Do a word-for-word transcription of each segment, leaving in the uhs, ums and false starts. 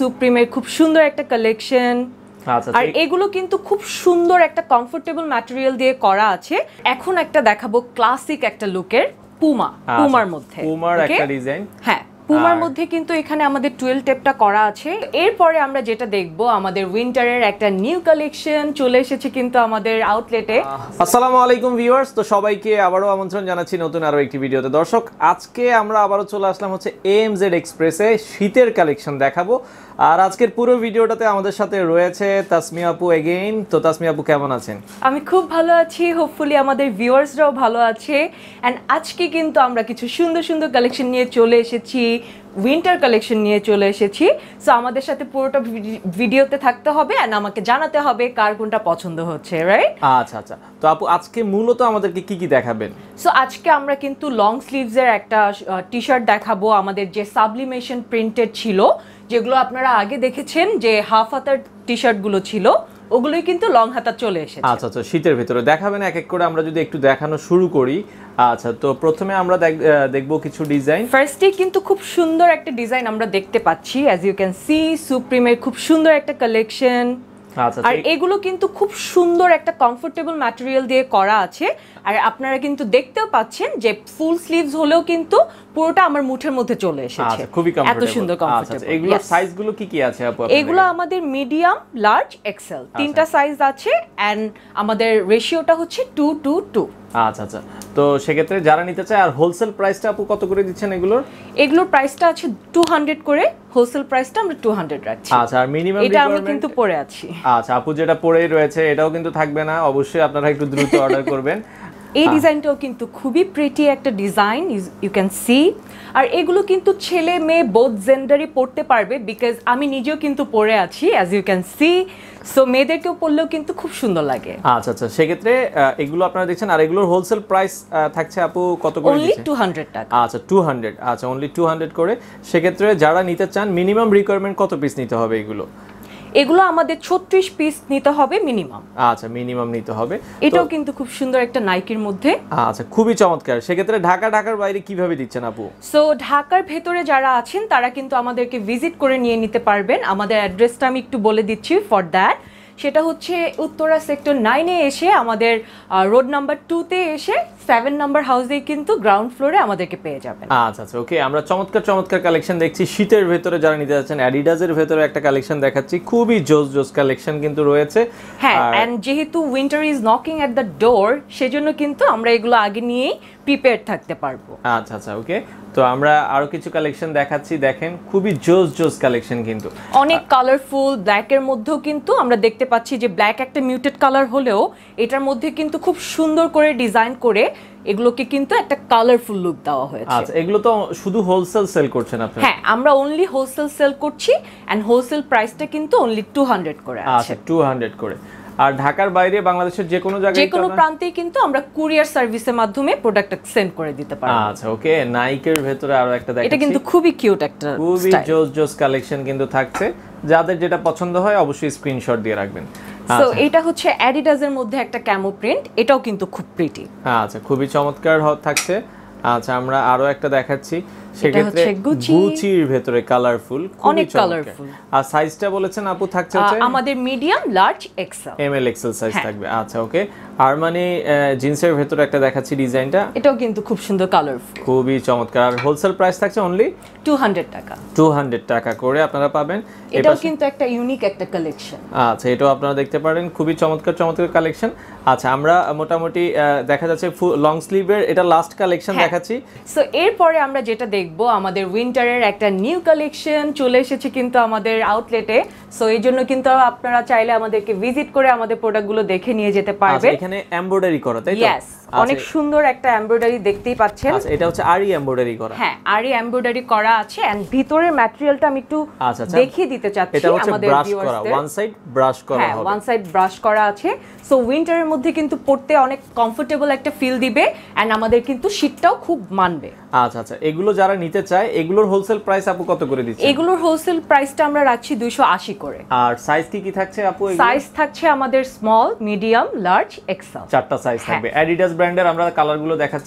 সুপ্রিমের খুব সুন্দর একটা কালেকশন। আর এগুলো কিন্তু খুব সুন্দর একটা কমফোর্টেবল ম্যাটেরিয়াল দিয়ে করা আছে। এখন একটা দেখাবো ক্লাসিক একটা লুকের পুমা, পুমার মধ্যে পুমার একটা ডিজাইন। হ্যাঁ, পুমার মধ্যে কিন্তু এখানে আমাদের টুয়েলভ টেপটা করা আছে। এরপরে আমরা যেটা দেখব আমাদের উইন্টারের একটা নিউ কালেকশন চলে এসেছে কিন্তু আমাদের আউটলেটে। আসসালামু আলাইকুম ভিউয়ার্স, তো সবাইকে আবারও আমন্ত্রণ জানাচ্ছি নতুন আরো একটি ভিডিওতে। দর্শক, আজকে আমরা আবারও চলে আসলাম হচ্ছে এএমজেড এক্সপ্রেসে শীতের কালেকশন দেখাবো। আর আজকের পুরো ভিডিওটাতে আমাদের সাথে রয়েছে তাসমিয়া আপু এগেইন। তো তাসমিয়া আপু কেমন আছেন? আমি খুব ভালো আছি, হোপফুলি আমাদের ভিউয়ার্সরাও ভালো আছে। এন্ড আজকে কিন্তু আমরা কিছু সুন্দর সুন্দর কালেকশন নিয়ে চলে এসেছি, উইন্টার কালেকশন নিয়ে চলে এসেছি। সো আমাদের সাথে পুরোটা ভিডিওতে থাকতে হবে এন্ড আমাকে জানাতে হবে কার কোনটা পছন্দ হচ্ছে, রাইট? আচ্ছা আচ্ছা, তো আপু আজকে মূলত আমাদেরকে কি কি দেখাবেন? সো আজকে আমরা কিন্তু লং স্লিভসের একটা টি শার্ট দেখাবো, আমাদের যে সাবলিমেশন প্রিন্টেড ছিল, যেগুলো আপনারা আগে দেখেছেন যে হাফ হাতার টি শার্টগুলো ছিল, ওগুলোই কিন্তু লং হাতা চলে এসেছে। আচ্ছা আচ্ছা, শীতের ভিতরে দেখাবেন এক এক করে, আমরা যদি একটু দেখানো শুরু করি। আচ্ছা, তো প্রথমে আমরা দেখবো কিছু ডিজাইন। ফার্স্টে কিন্তু খুব সুন্দর একটা ডিজাইন আমরা দেখতে পাচ্ছি, অ্যাজ ইউ ক্যান সি সুপ্রিমের খুব সুন্দর একটা কালেকশন। আর এগুলো কিন্তু খুব সুন্দর একটা কমফোর্টেবল ম্যাটেরিয়াল দিয়ে করা আছে। আর আপনারা কিন্তু দেখতেও পাচ্ছেন যে ফুল স্লিভস হলেও কিন্তু পুরোটা আমার মুঠের মধ্যে চলে এসেছে। আচ্ছা, খুবই কমফোর্টেবল, এত সুন্দর কমফোর্টেবল। এগুলোর সাইজগুলো কি কি আছে আপু? এগুলো আমাদের মিডিয়াম, লার্জ, এক্সেল তিনটা সাইজ আছে এন্ড আমাদের রেশিওটা হচ্ছে টু টু টু। আচ্ছা আচ্ছা, তো সেক্ষেত্রে যারা নিতে চায়, আর হোলসেল প্রাইসটা আপু কত করে দিচ্ছেন এগুলোর? এগুলোর প্রাইসটা আছে টু হান্ড্রেড করে, হোলসেল প্রাইসটা আমরা টু হান্ড্রেড রাখছি। আচ্ছা, আর মিনিমাম এটা আমি কিন্তু পরে আছি। আচ্ছা, আপু যেটা পরেই রয়েছে এটাও কিন্তু থাকবে না, অবশ্যই আপনারা একটু দ্রুত অর্ডার করবেন। এই ডিজাইনটাও কিন্তু খুবই প্রিটি একটা ডিজাইন, ইউ ক্যান সি। আর এগুলো কিন্তু ছেলে মেয়ে বোথ জেন্ডারই পড়তে পারবে, বিকজ আমি নিজেও কিন্তু পরে আছি, as you can see. So মেয়েদেরকেও পরলেও কিন্তু খুব সুন্দর লাগে। আচ্ছা আচ্ছা, সেক্ষেত্রে এগুলো আপনারা দেখছেন। আর এগুলোর হোলসেল প্রাইস থাকছে আপু কত করে? অনলি টু হান্ড্রেড টাকা। আচ্ছা, টু হান্ড্রেড। আচ্ছা, অনলি টু হান্ড্রেড করে। সেক্ষেত্রে যারা নিতে চান, মিনিমাম রিকোয়ারমেন্ট কত পিস নিতে হবে এগুলো? এগুলো আমাদের ছত্রিশ পিস নিতে হবে মিনিমাম। আচ্ছা, মিনিমাম নিতে হবে। এটাও কিন্তু খুব সুন্দর একটা নাইকির মধ্যে। আচ্ছা, খুবই চমৎকার। সেক্ষেত্রে ঢাকা ঢাকার বাইরে কিভাবে দিচ্ছেন আপু? সো ঢাকার ভেতরে যারা আছেন তারা কিন্তু আমাদেরকে ভিজিট করে নিয়ে নিতে পারবেন। আমাদের অ্যাড্রেসটা আমি একটু বলে দিচ্ছি ফর দ্যাট। সেটা হচ্ছে উত্তরা সেক্টর নাইনে এসে আমাদের রোড নাম্বার টুতে এসে সেভেন নাম্বার হাউসে কিন্তু গ্রাউন্ড ফ্লোরে আমাদেরকে পেয়ে যাবেন। আচ্ছা আচ্ছা, ওকে। আমরা চমৎকার চমৎকার কালেকশন দেখছি শীতের ভেতরে, যারা নিতে যাচ্ছেন অ্যাডিডাসের ভেতরে একটা কালেকশন দেখাচ্ছি, খুবই জোস জোস কালেকশন কিন্তু রয়েছে। হ্যাঁ, এন্ড যেহেতু winter is knocking at the door, সেজন্য কিন্তু আমরা এগুলো আগে নিয়েই প্রিপেয়ার থাকতে পারবো। আচ্ছা আচ্ছা, ওকে। তো আমরা আরো কিছু কালেকশন দেখাচ্ছি, দেখেন খুবই জোস জোস কালেকশন কিন্তু অনেক কালারফুল। ব্ল্যাকের মধ্যেও কিন্তু আমরা দেখতে পাচ্ছি যে ব্ল্যাক একটা মিউটেড কালার হলেও এটার মধ্যে কিন্তু খুব সুন্দর করে ডিজাইন করে এগুলোকে কিন্তু একটা কালারফুল লুক দেওয়া হয়েছে। আচ্ছা, এগুলো তো শুধু হোলসেল সেল করছেন আপনারা? হ্যাঁ, আমরা অনলি হোলসেল সেল করছি এন্ড হোলসেল প্রাইসটা কিন্তু অনলি টু হান্ড্রেড করে আছে। আচ্ছা, টু হান্ড্রেড করে। আর ঢাকার বাইরে বাংলাদেশের যে কোনো জায়গায়, যে কোনো প্রান্তেই কিন্তু আমরা কুরিয়ার সার্ভিসের মাধ্যমে প্রোডাক্টটা সেন্ড করে দিতে পারি। আচ্ছা, ওকে। নাইকের ভেতরে আরো একটা দেখাচ্ছি, এটা কিন্তু খুবই কিউট একটা খুবই জোস জোস কালেকশন কিন্তু থাকছে। যাদের যেটা পছন্দ হয় অবশ্যই স্ক্রিনশট দিয়ে রাখবেন। সো এটা হচ্ছে অ্যাডিডাসের মধ্যে একটা ক্যামো প্রিন্ট, এটাও কিন্তু খুব প্রিটি। আচ্ছা, খুবই চমৎকার থাকছে। আচ্ছা, আমরা আরো একটা দেখাচ্ছি, সেক্ষেত্রে গুচির ভেতরে কালারফুল, অনেক কালারফুল। আর সাইজটা বলেছেন আপু থাকছে হচ্ছে আমাদের medium, large, XL. M L XL size থাকবে। আচ্ছা, ওকে। আর মানে জিন্সের ভেতরে একটা দেখাচ্ছি ডিজাইনটা, এটাও কিন্তু খুব সুন্দর কালারফুল, খুবই চমৎকার। আর হোলসেল প্রাইস থাকছে অনলি টু হান্ড্রেড টাকা। টু হান্ড্রেড টাকা করে আপনারা পাবেন। এটাও কিন্তু একটা ইউনিক একটা কালেকশন। আচ্ছা, এটাও আপনারা দেখতে পারেন, খুবই চমৎকার চমৎকার কালেকশন। আচ্ছা, আমরা মোটামুটি দেখা যাচ্ছে লং স্লিভের এটা লাস্ট কালেকশন দেখাচ্ছি। সো এরপরে আমরা যেটা দেখবো আমাদের উইন্টারের একটা নিউ কালেকশন চলে এসেছে কিন্তু আমাদের আউটলেটে। সো এই জন্য কিন্তু আপনারা চাইলে আমাদেরকে ভিজিট করে আমাদের প্রোডাক্টগুলো দেখে নিয়ে যেতে পারবেন। এখানে এমব্রয়ডারি করা, তাই তো? ইয়েস, অনেক সুন্দর একটা এমব্রয়ডারি দেখতেই পাচ্ছেন। আচ্ছা, এটা হচ্ছে আরি এমব্রয়ডারি করা। হ্যাঁ, আরি এমব্রয়ডারি করা আছে এন্ড ভিতরের ম্যাটেরিয়ালটা আমি একটু দেখিয়ে দিতে চাচ্ছি আমাদের ভিউয়ার্সদের। ওয়ান সাইড ব্রাশ করা হবে। হ্যাঁ, ওয়ান সাইড ব্রাশ করা আছে। সো উইন্টারের মধ্যে কিন্তু পড়তে অনেক কমফোর্টেবল একটা ফিল দিবে এন্ড আমাদের কিন্তু শীতটাও খুব মানবে। আচ্ছা আচ্ছা, এগুলো যারা নিতে চায় এগুলোর হোলসেল প্রাইস আপু কত করে দিচ্ছেন? এগুলোর হোলসেল প্রাইসটা আমরা রাখছি দুইশো আশি করে। আর সাইজ কি কি থাকছে আপু? সাইজ থাকছে আমাদের স্মল, মিডিয়াম, লার্জ, এক্সেল, চারটা সাইজ থাকবে। অ্যাডিডাস ব্র্যান্ডের আমরা কালারগুলো দেখাচ্ছি।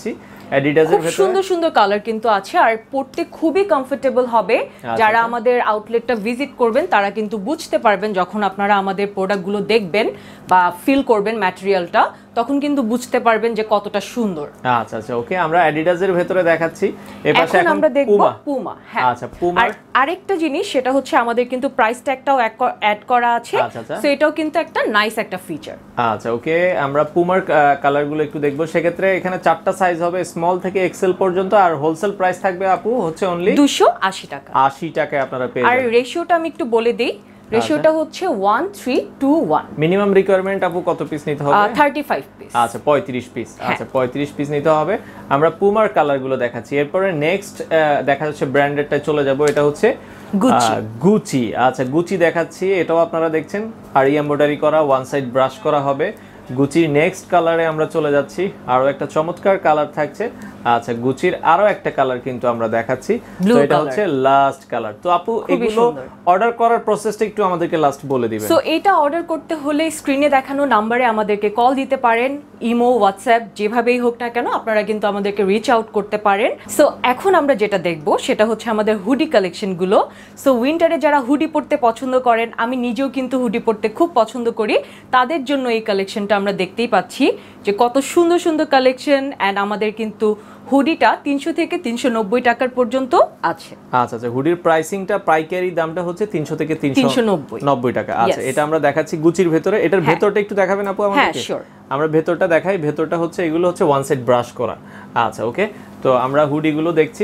অ্যাডিডাস এর ভেতরে সুন্দর সুন্দর কালার কিন্তু আছে আর পরতে খুবই কমফোর্টেবল হবে। যারা আমাদের আউটলেটটা ভিজিট করবেন তারা কিন্তু বুঝতে পারবেন যখন আপনারা আমাদের প্রোডাক্টগুলো দেখবেন বা ফিল করবেন ম্যাটেরিয়ালটা, তখন কিন্তু বুঝতে পারবেন যে কতটা সুন্দর। আচ্ছা আচ্ছা ওকে, আমরা অ্যাডিডাস এর ভেতরে দেখাচ্ছি, এপাশে এখন আমরা দেখব পুমা। হ্যাঁ আচ্ছা পুমা। আর আরেকটা জিনিস সেটা হচ্ছে আমাদের কিন্তু প্রাইস ট্যাগটাও অ্যাড করা আছে, সো এটাও কিন্তু একটা নাইস একটা ফিচার। আচ্ছা ওকে, আমরা পুমার কালারগুলো একটু দেখব। সেক্ষেত্রে এখানে চারটা সাইজ হবে, স্মল থেকে এক্সেল পর্যন্ত, আর হোলসেল প্রাইস থাকবে আপু হচ্ছে অনলি দুইশো আশি টাকা। আশি টাকায় আপনারা পেয়ে যাবেন। আর রেশিওটা আমি একটু বলে দেই, রেশিওটা হচ্ছে one three two one. Minimum requirement আপু কত পিস নিতে হবে? Thirty five piece. আচ্ছা পঁয়ত্রিশ পিস। আচ্ছা পঁয়ত্রিশ পিস নিতে হবে। আমরা পুমার কালারগুলো দেখাচ্ছি, এরপরে নেক্সট দেখা যাচ্ছে ব্র্যান্ডেডটা চলে যাব, এটা হচ্ছে গুচি। গুচি আচ্ছা গুচি দেখাচ্ছি, এটাও আপনারা দেখছেন আরি এমব্রয়ডারি করা, ওয়ান সাইড ব্রাশ করা হবে। গুচির নেক্সট কালারে আমরা চলে যাচ্ছি, আরো একটা চমৎকার কালার থাকছে। আচ্ছা গুচির আরো একটা কালার কিন্তু আমরা দেখাচ্ছি, তো এটা হচ্ছে লাস্ট কালার। তো আপু এগুলো অর্ডার করার প্রসেসটা একটু আমাদেরকে লাস্ট বলে দিবেন। সো এটা অর্ডার করতে হলে স্ক্রিনে দেখানো নম্বরে আমাদেরকে কল দিতে পারেন, ইমো হোয়াটসঅ্যাপ যেভাবেই হোক না কেন আপনারা কিন্তু আমাদেরকে রিচ আউট করতে পারেন। সো এখন আমরা যেটা দেখব সেটা হচ্ছে আমাদের হুডি কালেকশনগুলো। সো উইন্টারে যারা হুডি পরতে পছন্দ করেন, আমি নিজেও কিন্তু হুডি পরতে খুব পছন্দ করি, তাদের জন্য এই কালেকশনটা আমরা দেখতেই পাচ্ছি যে কত সুন্দর সুন্দর কালেকশন। অ্যান্ড আমাদের কিন্তু হুডিটা তিনশো থেকে তিনশো নব্বই টাকার পর্যন্ত আছে। আচ্ছা আচ্ছা হুডির প্রাইসিংটা পাইকারি দামটা হচ্ছে তিনশো থেকে তিনশো নব্বই টাকা। আচ্ছা এটা আমরা দেখাচ্ছি গুচির ভেতরে, এটার ভেতরটা একটু দেখাবেন আপু আমাদেরকে? হ্যাঁ শিওর, আমরা ভেতরটা দেখাই। ভেতরটা হচ্ছে এগুলো হচ্ছে ওয়ান সাইড ব্রাশ করা। আচ্ছা ওকে, তো আমরা হুডিগুলো দেখছি।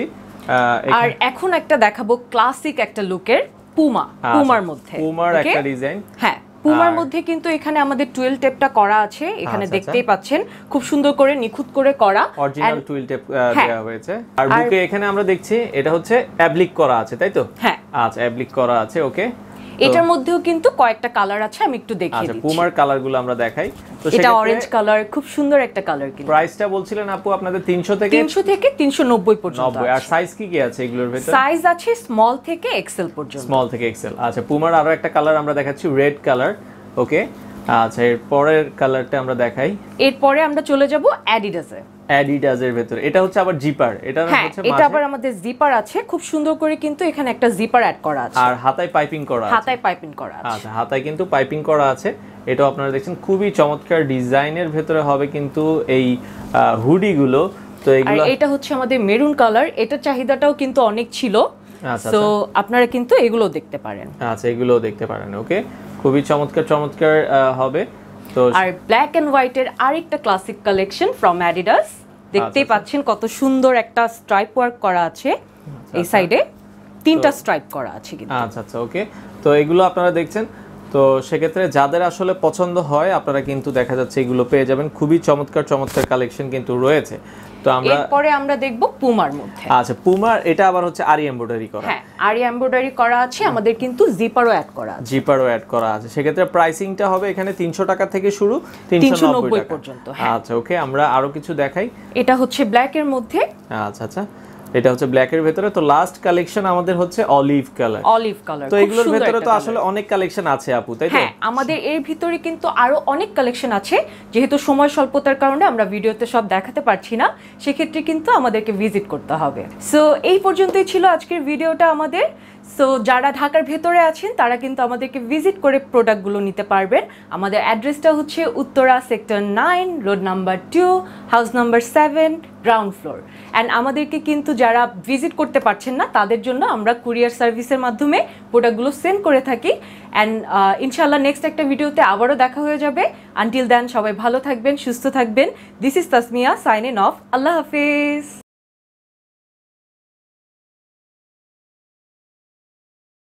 আর এখন একটা দেখাবো ক্লাসিক একটা লুকের পুমা, পুমার মধ্যে পুমার একটা ডিজাইন। হ্যাঁ পুমার মধ্যে কিন্তু এখানে আমাদের টুয়েলভ টেপটা করা আছে, এখানে দেখতেই পাচ্ছেন খুব সুন্দর করে নিখুঁত করে করা অরিজিনাল টুয়েলভ টেপ দেওয়া হয়েছে। আর বুকে এখানে আমরা দেখছি এটা হচ্ছে অ্যাপ্লিক করা আছে, তাই তো? হ্যাঁ আচ্ছা অ্যাপ্লিক করা আছে ওকে। এটার মধ্যেও কিন্তু কয়েকটা কালার আছে, আমি একটু দেখিয়ে দিচ্ছি। আচ্ছা পুমার কালারগুলো আমরা দেখাই। তো এটা অরেঞ্জ কালার, খুব সুন্দর একটা কালার। কিন্তু প্রাইসটা বলছিলেন আপু আপনাদের তিনশো থেকে তিনশো থেকে তিনশো নব্বই পর্যন্ত। আর সাইজ কি কি আছে এগুলোর ভিতরে? সাইজ আছে স্মল থেকে এক্সেল পর্যন্ত। স্মল থেকে এক্সেল। আচ্ছা পুমার আরো একটা কালার আমরা দেখাচ্ছি, রেড কালার ওকে। আচ্ছা এর পরের কালারটা আমরা দেখাই। এরপরে আমরা চলে যাব অ্যাডিডাসে। অ্যাডিডাসের ভিতরে এটা হচ্ছে আবার জিপার, এটা হচ্ছে মাঝে এটা আবার আমাদের জিপার আছে, খুব সুন্দর করে কিন্তু এখানে একটা জিপার অ্যাড করা আছে। আর হাতায় পাইপিং করা আছে। হাতায় পাইপিং করা আছে। আচ্ছা হাতায় কিন্তু পাইপিং করা আছে, এটাও আপনারা দেখছেন খুবই চমৎকার ডিজাইনের ভিতরে হবে কিন্তু এই হুডি গুলো। তো এগুলো আর এটা হচ্ছে আমাদের মেরুন কালার, এটা চাহিদাটাও কিন্তু অনেক ছিল, সো আপনারা কিন্তু এগুলো দেখতে পারেন। আচ্ছা এগুলো দেখতে পারেন ওকে, খুবই চমৎকার চমৎকার হবে। তো আর ব্ল্যাক এন্ড হোয়াইট এর আরেকটা ক্লাসিক কালেকশন ফ্রম অ্যাডিডাস, দেখতেই পাচ্ছেন কত সুন্দর একটা স্ট্রাইপ ওয়ার্ক করা আছে, এই সাইডে তিনটা স্ট্রাইপ করা আছে কিন্তু। আচ্ছা আচ্ছা ওকে, তো এগুলো আপনারা দেখছেন। তো সেক্ষেত্রে যাদের আসলে পছন্দ হয় আপনারা কিন্তু দেখা যাচ্ছে এগুলো পেয়ে যাবেন, খুবই চমৎকার চমৎকার কালেকশন কিন্তু রয়েছে। তো আমরা এরপরে আমরা দেখব পুমার মধ্যে। আচ্ছা পুমার এটা আবার হচ্ছে আরি এমব্রয়ডারি করা। হ্যাঁ আরি এমব্রয়ডারি করা আছে, আমাদের কিন্তু জিপারও অ্যাড করা আছে। জিপারও অ্যাড করা আছে, সেক্ষেত্রে প্রাইসিংটা হবে এখানে তিনশো টাকা থেকে শুরু তিনশো নব্বই পর্যন্ত। আচ্ছা ওকে, আমরা আরো কিছু দেখাই। এটা হচ্ছে ব্ল্যাক এর মধ্যে। আচ্ছা আচ্ছা এটা হচ্ছে ব্ল্যাক এর ভিতরে। তো লাস্ট কালেকশন আমাদের হচ্ছে অলিভ কালার। অলিভ কালার, তো এগুলোর ভিতরে তো আসলে অনেক কালেকশন আছে আপু, তাই তো? হ্যাঁ আমাদের এর ভিতরে কিন্তু আরো অনেক কালেকশন আছে, যেহেতু সময় স্বল্পতার কারণে আমরা ভিডিওতে সব দেখাতে পারছি না, সেক্ষেত্রে কিন্তু আমাদেরকে ভিজিট করতে হবে। সো এই পর্যন্তই ছিল আজকের ভিডিওটা আমাদের। সো যারা ঢাকার ভেতরে আছেন তারা কিন্তু আমাদেরকে ভিজিট করে প্রোডাক্টগুলো নিতে পারবেন। আমাদের অ্যাড্রেসটা হচ্ছে Uttara sector nine, road number two, house number seven, ground floor. And আমাদেরকে কিন্তু যারা ভিজিট করতে পারছেন না তাদের জন্য আমরা কুরিয়ার সার্ভিসের মাধ্যমে প্রোডাক্টগুলো সেন্ড করে থাকি। অ্যান্ড ইনশাআল্লাহ নেক্সট একটা ভিডিওতে আবারও দেখা হয়ে যাবে। আনটিল দেন সবাই ভালো থাকবেন, সুস্থ থাকবেন। This is Tasmia signing off. আল্লাহ হাফিজ।